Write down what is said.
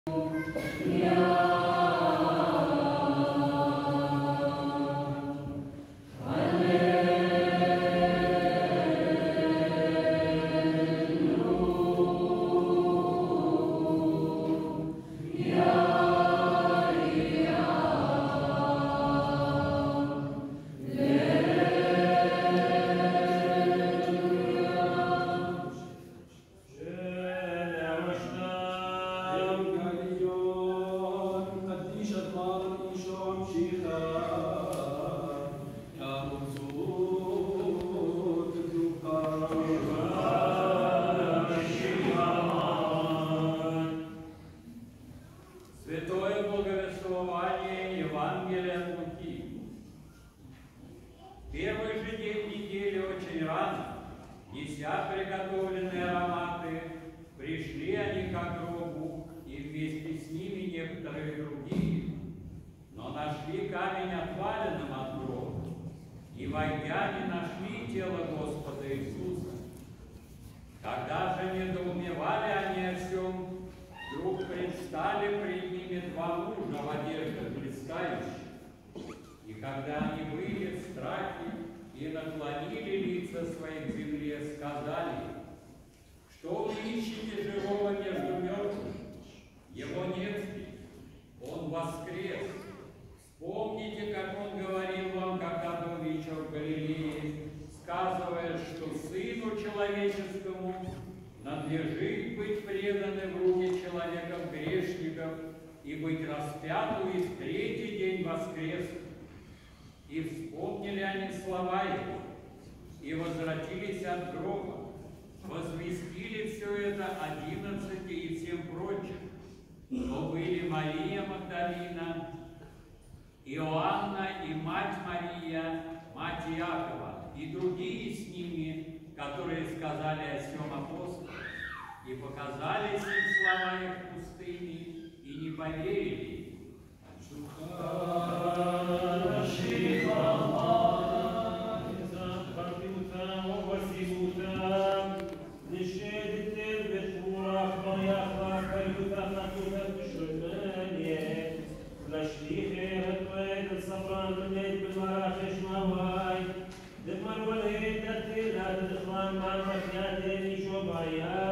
Святое благовествование Евангелия от Луки. Первый же день недели очень рано, неся приготовленные ароматы, пришли они к гробу, и вместе с ними некоторые другие, но нашли камень отваленным от гроба, и, войдя, не нашли тело Господа Иисуса. Когда же недоумевали они о всем, вдруг предстали пред ними два мужа в одеждах блистающих. И когда они были в страхе и наклонили лица свои к земле, сказали: «Что вы ищете живого между мертвыми? Его нет здесь, он воскрес. Вспомните, как он говорил вам, когда был вечер в Галилее, сказывая, что Сыну Человеческому надлежит быть преданы в руки человеков грешников и быть распяту и в третий день воскреснуть». И вспомнили они слова его, и возвратились от гроба, возвестили все это 11 и всем прочим, то были Мария Магдалина, Иоанна и мать Мария, мать Иакова, и другие с ними, которые сказали о сем апостоле, и показались им слова их в пустыне, и не поверили им. Demar